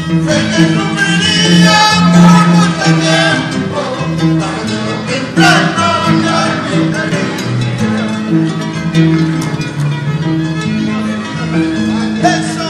Sé que sufriría por mucho tiempo, tarde o temprano me olvidaría. Eso.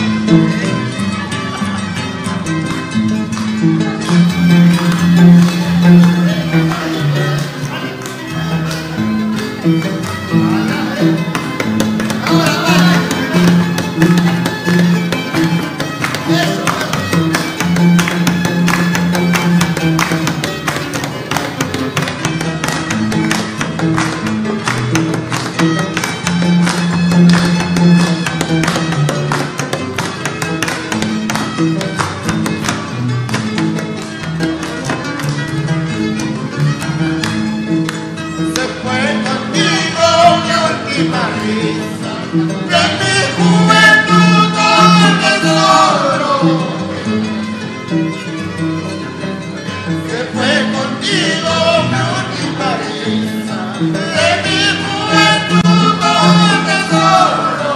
De mi juventud todo el tesoro se fue contigo mi última risa. De mi juventud todo el tesoro.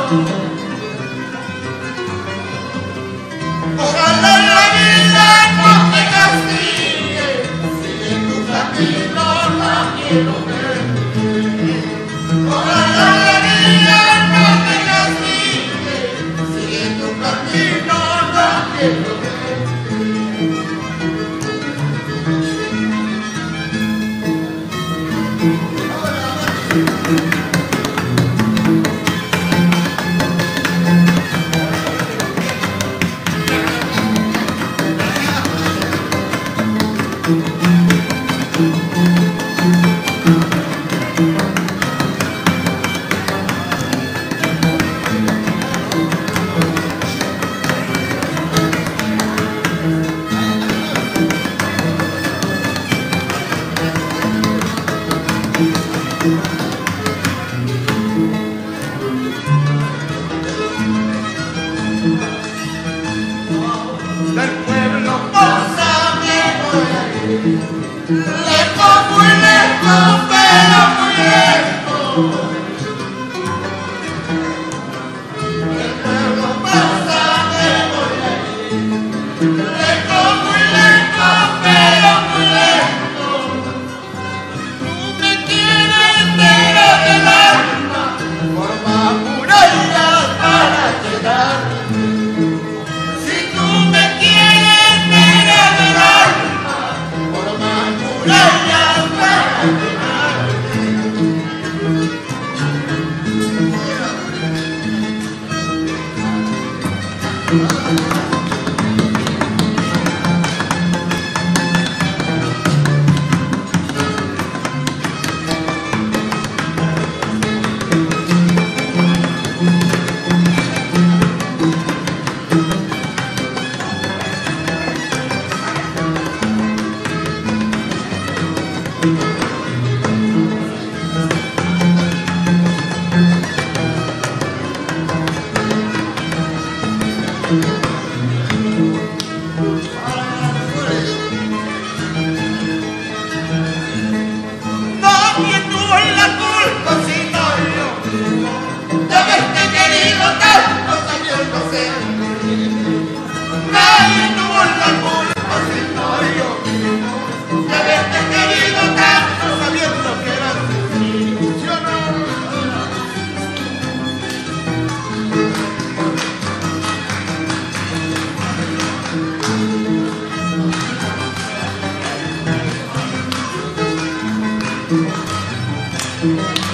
Ojalá la vida no te castigue, sigue tu camino, no quiero ver. Ojalá la vida no te castigue, sigue tu camino, no quiero verte. Del pueblo cosa me voy a ir, lejos, muy lejos, pero muy lejos. Del pueblo cosa me voy a ir, lejos, muy lejos, pero muy lejos. Tú me quieres pero del alma, forma murallas para llegar. Nadie tuvo la culpa sino yo, de haberte querido tanto sabiendo ser. Nadie tuvo la culpa sino yo, de haberte querido tanto sabiendo que eras decepcionado.